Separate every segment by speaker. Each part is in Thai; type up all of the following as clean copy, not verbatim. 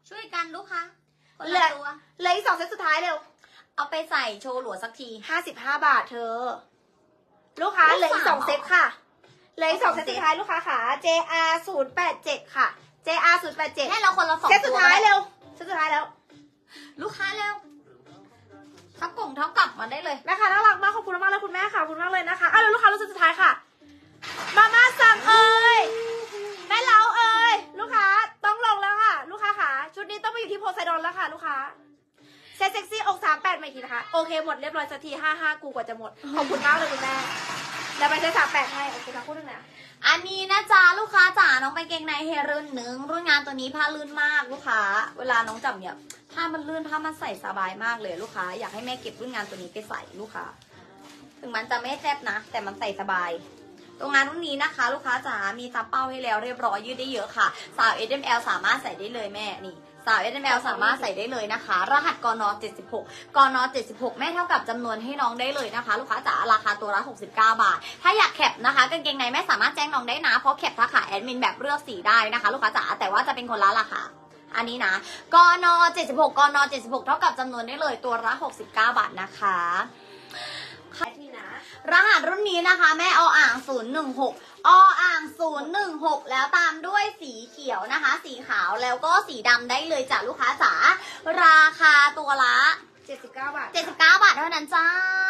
Speaker 1: ช่วยกันลูกค้าคน
Speaker 2: เหลื
Speaker 1: ละ
Speaker 2: อ
Speaker 1: ตัว
Speaker 2: อีก2 เซตสุดท้ายเร็ว
Speaker 1: เอาไปใส่โชว์หลัวสักที
Speaker 2: 55 บาทเธอ ลูกค้าเหลืออีก2 เซตค่ะเหลืออีก2 เซตสุดท้ายลูกค้าค่ะ JR 087ค่ะ JR 087
Speaker 1: ให้เราคนละ2
Speaker 2: เซตสุดท้ายเร็วเซตสุดท้ายแล้ว
Speaker 1: ลูกค้าเร็วทักกล่องเท่ากลับมาได้เลย
Speaker 2: แม่ค่ะน่ารักมากขอบคุณมากเลยคุณแม่ค่ะขอบคุณมากเลยนะคะอ้าวแล้วลูกค้ารู้สึกสุดท้ายค่ะมาม่าสั่งเอ่ยแม่เล้าเอ่ยลูกค้าต้องลงแล้วค่ะ ลูกค้าค่ะชุดนี้ต้องไปอยู่ที่โพไซดอนแล้วค่ะลูกค้าเซ็กซี่อก38มาอีกทีนะคะโอเคหมดเรียบร้อยสักที55กูกว่าจะหมดขอบคุณมากเลยคุณแม่แล้วไปใช้38ให้โอเคค่ะพูดถึงนะ
Speaker 1: อันนี้นะจ๊ะลูกค้าจ๋าน้องไปเกงในเฮรุ่นหนึ่งรุ่นงานตัวนี้ผ้าลื่นมากลูกค้าเวลาน้องจับเนี่ยผ้ามันลื่นผ้ามันใส่สบายมากเลยลูกค้าอยากให้แม่เก็บรุ่นงานตัวนี้ไปใส่ลูกค้าถึงมันจะไม่แซ่บนะแต่มันใส่สบายตรงงานรุ่นนี้นะคะ ลูกค้าจ๋ามีซับเป้าให้แล้วเรียบร้อยยืดได้เยอะค่ะสาว SML สามารถใส่ได้เลยแม่นี่สาว SML สามารถใส่ได้เลยนะคะรหัสกน76กน76แม่เท่ากับจำนวนให้น้องได้เลยนะคะ ลูกค้าจ๋าราคาตัวละ69 บาทถ้าอยากแคปนะคะกางเกงในแม่สามารถแจ้งน้องได้นะเพราะแคปทักหาแอดมินแบบเลือกสีได้นะคะลูกค้าจ๋าแต่ว่าจะเป็นคนละราคาอันนี้นะกน76กน76เท่ากับจำนวนได้เลยตัวละ69 บาทนะคะรหัสรุ่นนี้นะคะแม่ออ่าง016ออ่าง016แล้วตามด้วยสีเขียวนะคะสีขาวแล้วก็สีดำได้เลยจ้ะลูกค้าจ๋าราคาตัวละ
Speaker 2: 79 บาท
Speaker 1: 79 บาทเท่านั้นจ้า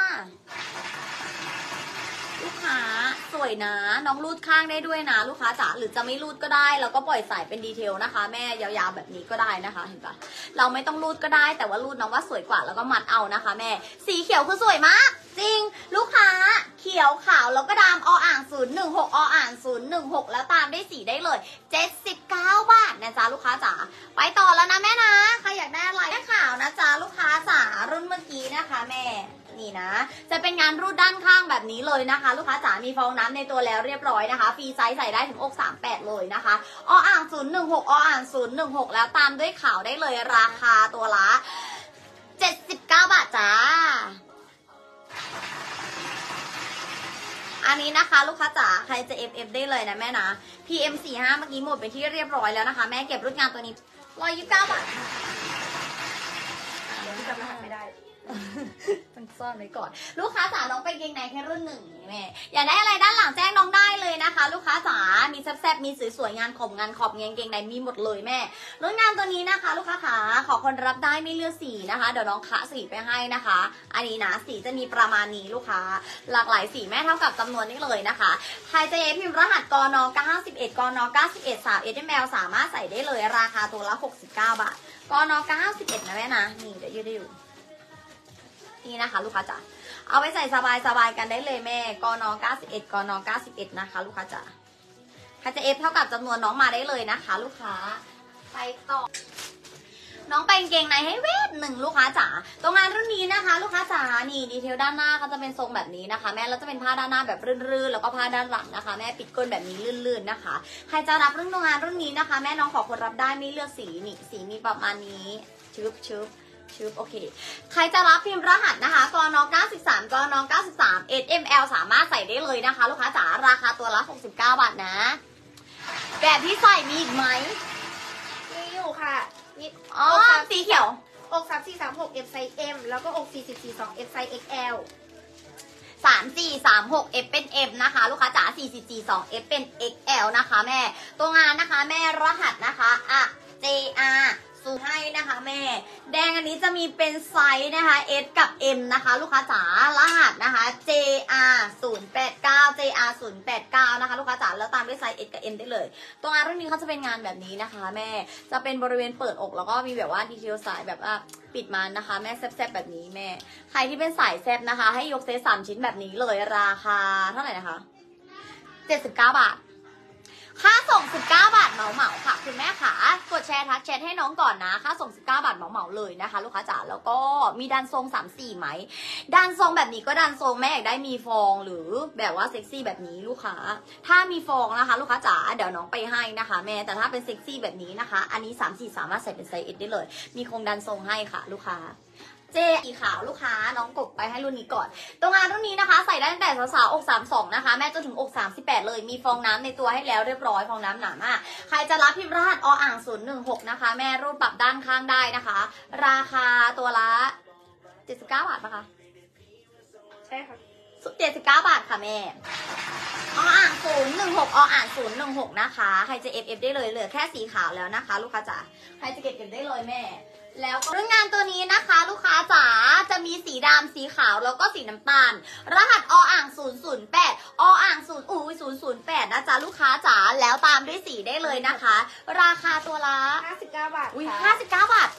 Speaker 1: ลูกค้าสวยนะน้องรูดข้างได้ด้วยนะลูกค้าจ๋าหรือจะไม่รูดก็ได้แล้วก็ปล่อยสายเป็นดีเทลนะคะแม่ยาวๆแบบนี้ก็ได้นะคะเห็นปะเราไม่ต้องรูดก็ได้แต่ว่ารูดน้องว่าสวยกว่าแล้วก็มัดเอานะคะแม่สีเขียวคือสวยมากจริงลูกค้าเขียวขาวแล้วก็ดำออ่าง016ออ่าง016แล้วตามได้สีได้เลย79 บาทนะจ๊ะลูกค้าจ๋าไปต่อแล้วนะแม่นะใครอยากได้อะไรแม่ขาวนะจ๊ะลูกค้าจ๋ารุ่นเมื่อกี้นะคะแม่นี่นะจะเป็นงานรูดด้านข้างแบบนี้เลยนะคะลูกค้าจ๋ามีฟองน้ำในตัวแล้วเรียบร้อยนะคะฟรีไซส์ใส่ได้ถึงอก38เลยนะคะออ่าง016ออ่าง016แล้วตามด้วยขาวได้เลยราคาตัวละ79 บาทจ้าอันนี้นะคะลูกค้าจ๋าใครจะ FF ได้เลยนะแม่นะ PM45 เมื่อกี้หมดไปที่เรียบร้อยแล้วนะคะแม่เก็บรุ่นงานตัวนี้129 บาท
Speaker 2: เดี๋ยวพี่จำรหัสไม่ได้
Speaker 1: มันซ่อนไว้ก่อนลูกค้าจ๋าน้องไปเกงในแค่รุ่นหนึ่งแม่อยากได้อะไรด้านหลังแจ้งน้องได้เลยนะคะ ลูกค้าจ๋ามีแซ่บๆมีสวยๆงานขอบเกงในมีหมดเลยแม่รุ่นงานตัวนี้นะคะ ลูกค้าขาขอคนรับได้ไม่เลือกสีนะคะเดี๋ยวน้องคะสีไปให้นะคะ อันนี้นะสีจะมีประมาณนี้ลูกค้าหลากหลายสีแม่เท่ากับจำนวนนี้เลยนะคะใครจะพิมพ์รหัสกน91กน91สาว SML สามารถใส่ได้เลยราคาตัวละ69 บาทกน91นะแม่นะนี่เดี๋ยวยืดได้อยู่นี่นะคะลูกค้าจ๋าเอาไปใส่สบายกันได้เลยแม่กน91กน91นะคะลูกค้าจ๋าใครจะเอฟเท่ากับจำนวนน้องมาได้เลยนะคะ ลูกค้าไปต่อน้องไปกางเกงในให้เวทหนึ่งลูกค้าจ๋าตรงงานรุ่นนี้นะคะ ลูกค้าจ๋านี่ดีเทลด้านหน้าเขาจะเป็นทรงแบบนี้นะคะแม่แล้วจะเป็นผ้าด้านหน้าแบบรื่นๆแล้วก็ผ้าด้านหลังนะคะแม่ปิดก้นแบบนี้ลื่นๆนะคะใครจะรับเรื่องตรงงานรุ่นนี้นะคะแม่น้องขอคนรับได้ไม่เลือกสีนี่สีมีประมาณนี้ชึบโอเคใครจะรับพิมพ์รหัสนะคะกน93กน93 SML สามารถใส่ได้เลยนะคะ ลูกค้าจ๋าราคาตัวละ69 บาทนะแบบที่ใส่มีอีกไหม
Speaker 2: มีอยู่ค่ะนี่
Speaker 1: สีเขียว
Speaker 2: อก3436 F ไซส์ M แล้วก็อก4442 F ไซส์ XL
Speaker 1: 3436 F เป็น M นะคะลูกค้าจ๋า4442 F เป็น XL นะคะแม่ตัวงานนะคะแม่รหัสนะคะJRสูให้นะคะแม่แดงอันนี้จะมีเป็นไซส์นะคะ S กับ M นะคะลูกค้าจ๋ารหัสนะคะ JR 089 JR 089นะคะลูกค้าจ๋าแล้วตามด้วยไซส์ S กับ M ได้เลยตัวงานรุ่นนี้เขาจะเป็นงานแบบนี้นะคะแม่จะเป็นบริเวณเปิดอกแล้วก็มีแบบว่าดีเทลสายแบบว่าปิดมันนะคะแม่แซ่บๆแบบนี้แม่ใครที่เป็นสายแซ่บนะคะให้ยกเซต3 ชิ้นแบบนี้เลยราคาเท่าไหร่นะคะ79 บาทค่าส่ง19 บาทเหมาค่ะคุณแม่ขากดแชร์ทักแชทให้น้องก่อนนะค่าส่ง19 บาทเหมาเลยนะคะลูกค้าจ๋าแล้วก็มีดันทรง3-4ไหมดันทรงแบบนี้ก็ดันทรงแม่อยากได้มีฟองหรือแบบว่าเซ็กซี่แบบนี้ลูกค้าถ้ามีฟองนะคะลูกค้าจ๋าเดี๋ยวน้องไปให้นะคะแม่แต่ถ้าเป็นเซ็กซี่แบบนี้นะคะอันนี้3-4สามารถใส่เป็นไซส์ S ได้เลยมีโครงดันทรงให้ค่ะลูกค้าเจสีขาวลูกค้าน้องกบไปให้รุ่นนี้ก่อนตัวงานรุ่นนี้นะคะใส่ได้ตั้งแต่สาวๆอก32นะคะแม่จนถึงอก38เลยมีฟองน้ำในตัวให้แล้วเรียบร้อยฟองน้ำหนามากใครจะรับพิมพ์รหัส016นะคะแม่รูปปรับด้านข้างได้นะคะ ราคาตัวละ79 บาทปะคะ
Speaker 2: ใช่ค่ะ
Speaker 1: 79 บาทค่ะแม่016นะคะใครจะเอฟได้เลยเหลือแค่สีขาวแล้วนะคะ ลูกค้าจ๋าใครจะเก็บได้เลยแม่แล้วก็รุ่นงานตัวนี้นะคะ ลูกค้าจ๋าจะมีสีดำสีขาวแล้วก็สีน้ำตาลรหัส008นะจ๊ะลูกค้าจ๋าแล้วตามด้วยสีได้เลยนะคะ ราคาตัวละ
Speaker 2: 59 บาท
Speaker 1: อุ้ย
Speaker 2: ค่ะ
Speaker 1: 59 บาท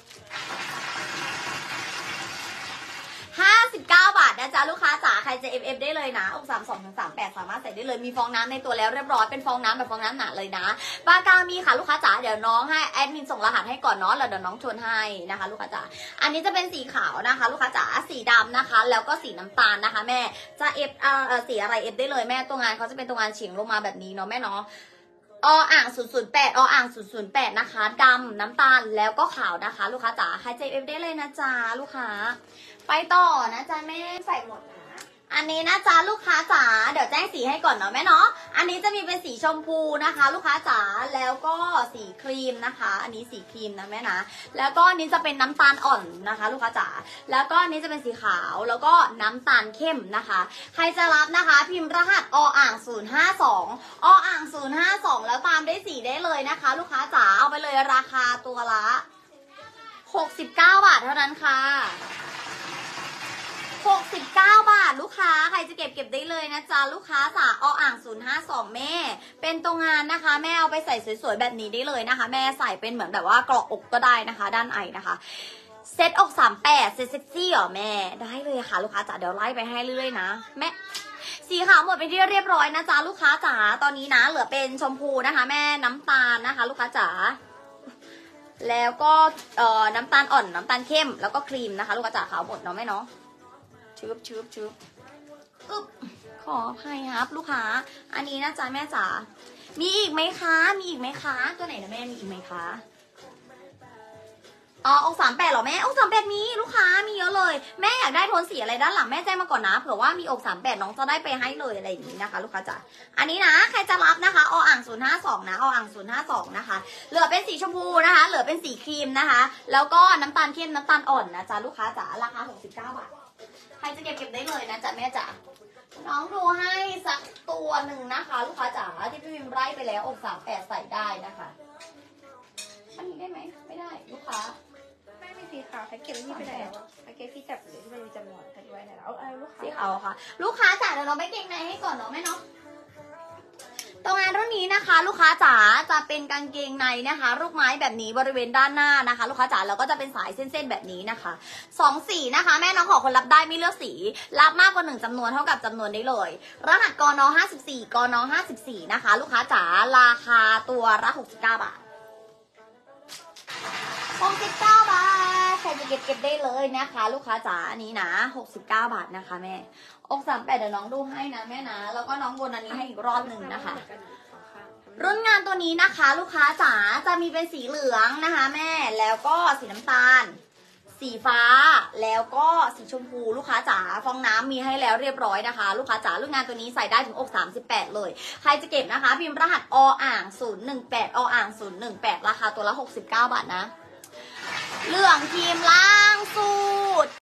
Speaker 1: 59 บาทนะจ๊ะลูกค้าจ๋าใครจะ FF ได้เลยนะอก32ถึง38สามารถใส่ได้เลยมีฟองน้ำในตัวแล้วเรียบร้อยเป็นฟองน้ำแบบฟองน้ำหนาเลยนะปากกามีค่ะลูกค้าจ๋าเดี๋ยวน้องให้แอดมินส่งรหัสให้ก่อนเนาะแล้วเดี๋ยวน้องชวนให้นะคะลูกค้าจ๋าอันนี้จะเป็นสีขาวนะคะ ลูกค้าจ๋าสีดำนะคะ แล้วก็สีน้ำตาลนะคะ แม่จะ F สีอะไร F ได้เลยแม่ตัวงานเขาจะเป็นตัวงานเฉียงลงมาแบบนี้เนาะแม่เนาะ008นะคะดำน้ำตาลแล้วก็ขาวนะคะ ลูกค้าจ๋าใครจะ F ได้เลยนะจ๊ะลูกค้าไปต่อนะจ๊ะแม่ใส่หมดนะอันนี้นะจ๊ะลูกค้าจ๋าเดี๋ยวแจ้งสีให้ก่อนเนาะแม่เนาะอันนี้จะมีเป็นสีชมพูนะคะ ลูกค้าจ๋าแล้วก็สีครีมนะคะ อันนี้สีครีมนะแม่นะแล้วก็อันนี้จะเป็นน้ำตาลอ่อนนะคะ ลูกค้าจ๋าแล้วก็อันนี้จะเป็นสีขาวแล้วก็น้ำตาลเข้มนะคะ ใครจะรับนะคะพิมพ์รหัส052แล้วตามได้สีได้เลยนะคะ ลูกค้าจ๋าเอาไปเลยราคาตัวละ69 บาทเท่านั้นค่ะ69 บาทลูกค้าใครจะเก็บได้เลยนะจ๊ะลูกค้าจ๋า052แม่เป็นตัวงานนะคะแม่เอาไปใส่สวยๆแบบนี้ได้เลยนะคะ แม่ใส่เป็นเหมือนแบบว่าเกราะอกก็ได้นะคะ ด้านในนะคะเซตอก38เซตเซ็กซี่เหรอแม่ได้เลยค่ะลูกค้าจ๋าเดี๋ยวไล่ไปให้เรื่อยๆนะแม่สีขาวหมดเป็นที่เรียบร้อยนะจ๊ะลูกค้าจ๋าตอนนี้นะเหลือเป็นชมพูนะคะ แม่น้ำตาลนะคะ ลูกค้าจ๋าแล้วก็น้ำตาลอ่อนน้ำตาลเข้มแล้วก็ครีมนะคะ ลูกค้าจ๋าขาวหมดเนาะแม่เนาะชืบอึ๊บขออภัยครับลูกค้าอันนี้นะจ๊ะแม่จ๋ามีอีกไหมคะมีอีกไหมคะตัวไหนนะแม่มีอีกไหมคะอก38เหรอแม่อก38มีลูกค้ามีเยอะเลยแม่อยากได้โทนสีอะไรด้านหลังแม่แจ้งมาก่อนนะเผื่อว่ามีอก38น้องจะได้ไปให้เลยอะไรอย่างนี้นะคะ ลูกค้าจ๋าอันนี้นะใครจะรับนะคะ052นะ052นะคะเหลือเป็นสีชมพูนะคะเหลือเป็นสีครีมนะคะแล้วก็น้ำตาลเข้มน้ำตาลอ่อนนะจ๊ะลูกค้าจ๋าราคา69 บาทใครจะเก็บได้เลยนะจ๊ะแม่จ๋าน้องดูให้สักตัวหนึ่งนะคะ ลูกค้าจ๋าที่พี่วิมไล่ไปแล้วอก38ใส่ได้นะคะอันนี้ได้ไหมไม่ได้ลูกค้า
Speaker 2: ไม่มีสีขาวแพ็กเกจที่ไปไหนแล้วแพ็กเกจที่จับเลยที่มันมีจำนวนแพ็กไว้ไหนแล้วเอาลูกค้า
Speaker 1: สีขาวค่ะลูกค้าจ๋าเดี๋ยวเราไปเกงในให้ก่อนเนาะแม่เนาะตัวงานรุ่นนี้นะคะ ลูกค้าจ๋าจะเป็นกางเกงในนะคะลูกไม้แบบนี้บริเวณด้านหน้านะคะ ลูกค้าจ๋าแล้วก็จะเป็นสายเส้นๆแบบนี้นะคะ2 สีนะคะแม่น้องขอคนรับได้ไม่เลือกสีรับมากกว่า1จำนวนเท่ากับจำนวนได้เลยรหัสกน54กน54นะคะลูกค้าจ๋าราคาตัวละ69 บาท69 บาทใครจะเก็บได้เลยนะคะ ลูกค้าจ๋าอันนี้นะ69 บาทนะคะแม่อก38เดี๋ยวน้องดูให้นะแม่นะแล้วก็น้องบนอันนี้ให้อีกรอบหนึ่งนะคะรุ่นงานตัวนี้นะคะ ลูกค้าจ๋าจะมีเป็นสีเหลืองนะคะแม่แล้วก็สีน้ำตาลสีฟ้าแล้วก็สีชมพูลูกค้าจ๋าฟองน้ำมีให้แล้วเรียบร้อยนะคะ ลูกค้าจ๋ารุ่นงานตัวนี้ใส่ได้ถึงอก38เลยใครจะเก็บนะคะพิมพ์รหัส018ราคาตัวละ69 บาทนะเหลืองครีมล่างสูตร